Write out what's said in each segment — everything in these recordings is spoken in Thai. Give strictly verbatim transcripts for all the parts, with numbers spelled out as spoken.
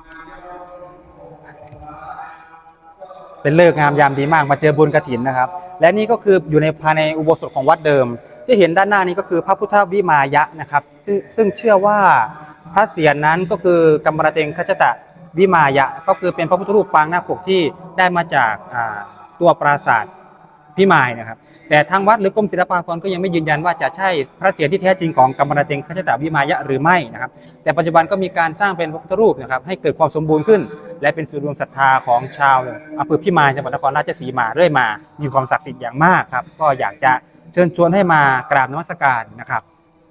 เป็นฤกษ์งามยามดีมากมาเจอบุญกฐินนะครับและนี่ก็คืออยู่ในภายในอุโบสถของวัดเดิมที่เห็นด้านหน้านี้ก็คือพระพุทธวิมายะนะครับซึ่งเชื่อว่าพระเศียรนั้นก็คือกำมรเตงคจตะวิมายะก็คือเป็นพระพุทธรูปปางนาคปกที่ได้มาจากตัวปราสาทพิมายนะครับแต่ทางวัดหรือกรมศิลปากรก็ยังไม่ยืนยันว่าจะใช่พระเศียรที่แท้จริงของกำมรเตงคจตะวิมายะหรือไม่นะครับแต่ปัจจุบันก็มีการสร้างเป็นพระพุทธรูปนะครับให้เกิดความสมบูรณ์ขึ้นและเป็นศูนย์รวมศรัทธาของชาวอำเภอพิมายจังหวัดนครราชสีมาเรื่อยมามีความศักดิ์สิทธิ์อย่างมากครับก็อยากจะเชิญชวนให้มากราบนมัสการนะครับ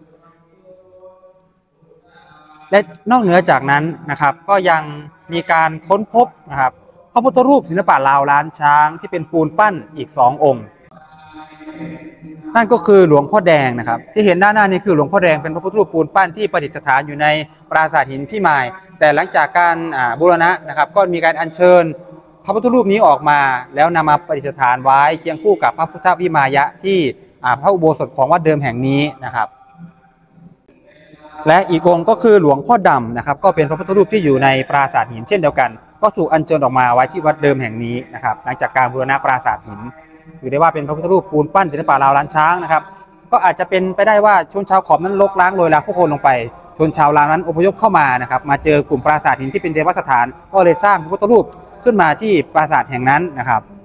และนอกเหนือจากนั้นนะครับก็ยังมีการค้นพบนะครับพระพุทธรูปศิลปะลาวล้านช้างที่เป็นปูนปั้นอีกสององค์นั่นก็คือหลวงพ่อแดงนะครับที่เห็นด้านหน้านี้คือหลวงพ่อแดงเป็นพระพุทธรูปปูนปั้นที่ประดิษฐานอยู่ในปราสาทหินพิมายแต่หลังจากการบูรณะนะครับก็มีการอัญเชิญพระพุทธรูปนี้ออกมาแล้วนำมาประดิษฐานไว้เคียงคู่กับพระพุทธวิมายะที่พระอุโบสถของวัดเดิมแห่งนี้นะครับและอีกองค์ก็คือหลวงพ่อดำนะครับก็เป็นพระพุทธรูปที่อยู่ในปราสาทหินเช่นเดียวกันก็ถูกอัญเชิญออกมาไว้ที่วัดเดิมแห่งนี้นะครับหลังจากการบูรณะปราสาทหินถือได้ว่าเป็นพระพุทธรูปปูนปั้นศิลปะลาวล้านช้างนะครับก็อาจจะเป็นไปได้ว่าชนชาวขอมนั้นลกล้างโรยลาผู้คนลงไปชนชาวลาวนั้นอพยพเข้ามานะครับมาเจอกลุ่มปราสาทหินที่เป็นเทวสถานก็เลยสร้างพระพุทธรูปขึ้นมาที่ปราสาทแห่งนั้นนะครับ